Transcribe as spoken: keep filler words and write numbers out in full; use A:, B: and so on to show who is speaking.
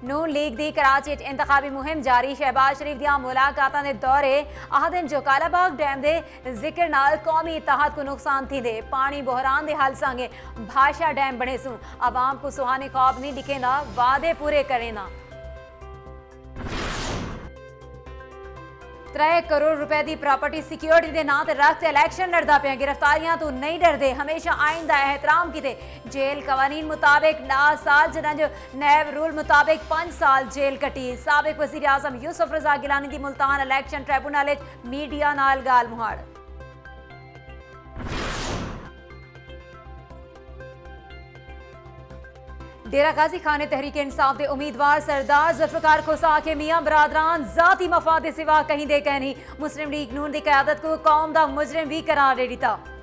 A: नून league दी कराची च इंतखाबी मुहिम जारी। शहबाज शरीफ दियां मुलाकातां दे दौरे आखदे जो कालाबाग डैम दे जिक्र नाल कौमी इत्तेहाद को नुकसान थींदे। पानी बहरान दे हल संगे भाषा डैम बने सूं। आवाम को सुहाने ख्वाब नहीं दिखेंदा, वादे पूरे करेंदा। त्रै करोड़ रुपए की प्रॉपर्टी सिक्योरिटी के नाम से रख इलैक्शन लड़ता पे। गिरफ्तारियां तो नहीं डरते, हमेशा आइन का एहतराम किते। जेल कवानीन मुताबिक दस साल जनाज नैब रूल मुताबिक पांच साल जेल कटी। साबिक वजीर आजम यूसुफ रजा गिलानी की मुल्तान इलैक्शन ट्रिब्यूनल मीडिया नाल गाल मुहाड़। डेरा गाजी खान तहरीक इंसाफ के उम्मीदवार सरदार जुल्फकार खोसा के मियां बरादरान जाती मफाद सिवा कहीं दे कह नहीं। मुस्लिम लीग नून की क्यादत को कौम का मुजरिम भी करार दे दिता।